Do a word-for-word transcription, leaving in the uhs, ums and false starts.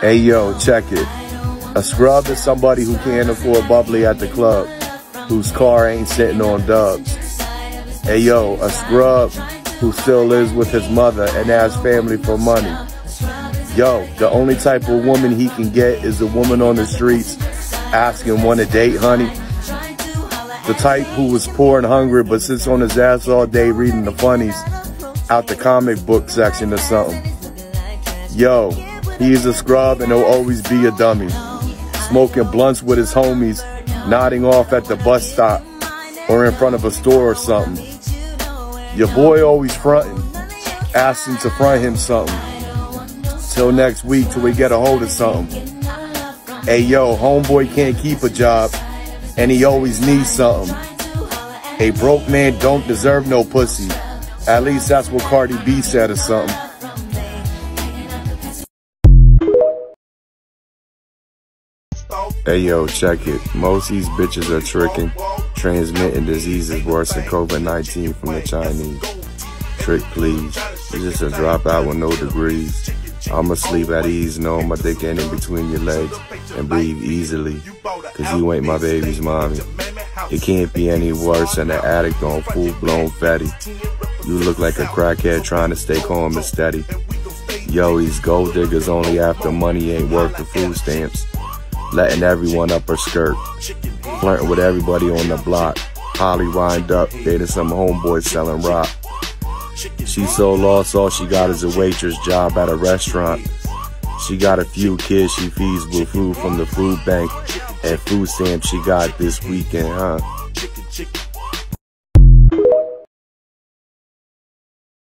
Hey yo, check it. A scrub is somebody who can't afford bubbly at the club, whose car ain't sitting on dubs. Hey yo, a scrub who still lives with his mother and asks family for money. Yo, the only type of woman he can get is a woman on the streets asking want a date, honey. The type who was poor and hungry but sits on his ass all day reading the funnies out the comic book section or something. Yo, he's a scrub and he'll always be a dummy. Smoking blunts with his homies, nodding off at the bus stop or in front of a store or something. Your boy always fronting, asking to front him something. Till next week till we get a hold of something. Hey yo, homeboy can't keep a job and he always needs something. A broke man don't deserve no pussy. At least that's what Cardi B said or something. Hey yo, check it. Most of these bitches are tricking, transmitting diseases worse than COVID nineteen from the Chinese. Trick please, it's just a dropout with no degrees. I'ma sleep at ease, knowing my dick ain't in between your legs, and breathe easily, cause you ain't my baby's mommy. It can't be any worse than an addict on full-blown fatty. You look like a crackhead trying to stay calm and steady. Yo, these gold diggers only after money ain't worth the food stamps. Letting everyone up her skirt. Flirting with everybody on the block. Holly wind up, dating some homeboys selling rock. She so lost, all she got is a waitress job at a restaurant. She got a few kids she feeds with food from the food bank and food stamps she got this weekend, huh?